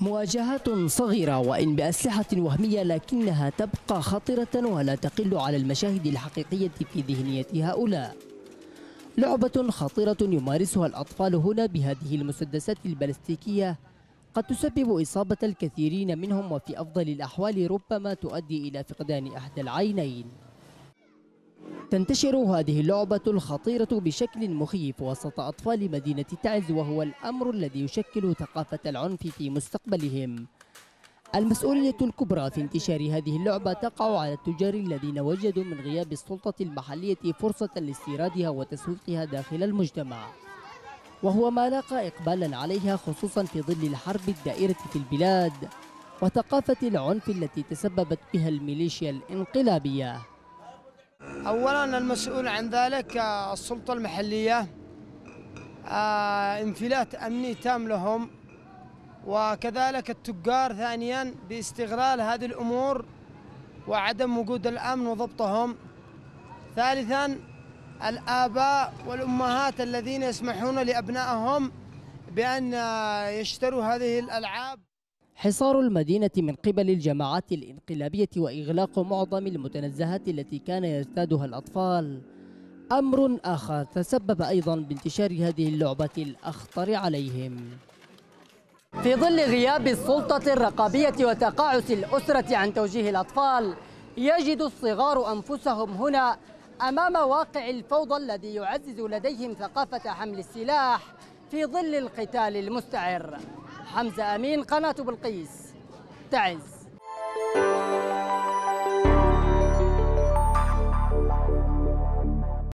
مواجهات صغيرة وإن بأسلحة وهمية، لكنها تبقى خطرة ولا تقل على المشاهد الحقيقية في ذهنية هؤلاء. لعبة خطيرة يمارسها الأطفال هنا بهذه المسدسات البلاستيكية قد تسبب إصابة الكثيرين منهم، وفي أفضل الأحوال ربما تؤدي إلى فقدان أحد العينين. تنتشر هذه اللعبة الخطيرة بشكل مخيف وسط أطفال مدينة تعز، وهو الأمر الذي يشكل ثقافة العنف في مستقبلهم. المسؤولية الكبرى في انتشار هذه اللعبة تقع على التجار الذين وجدوا من غياب السلطة المحلية فرصة لاستيرادها وتسويقها داخل المجتمع، وهو ما لاقى إقبالا عليها خصوصا في ظل الحرب الدائرة في البلاد وثقافة العنف التي تسببت بها الميليشيا الانقلابية. أولا المسؤول عن ذلك السلطة المحلية، انفلات أمني تام لهم، وكذلك التجار ثانيا باستغلال هذه الأمور وعدم وجود الأمن وضبطهم. ثالثا الآباء والأمهات الذين يسمحون لأبنائهم بأن يشتروا هذه الألعاب. حصار المدينة من قبل الجماعات الانقلابية وإغلاق معظم المتنزهات التي كان يرتادها الأطفال أمر آخر تسبب أيضا بانتشار هذه اللعبة الأخطر عليهم. في ظل غياب السلطة الرقابية وتقاعس الأسرة عن توجيه الأطفال، يجد الصغار أنفسهم هنا أمام واقع الفوضى الذي يعزز لديهم ثقافة حمل السلاح في ظل القتال المستعر. حمزة أمين، قناة بلقيس، تعز.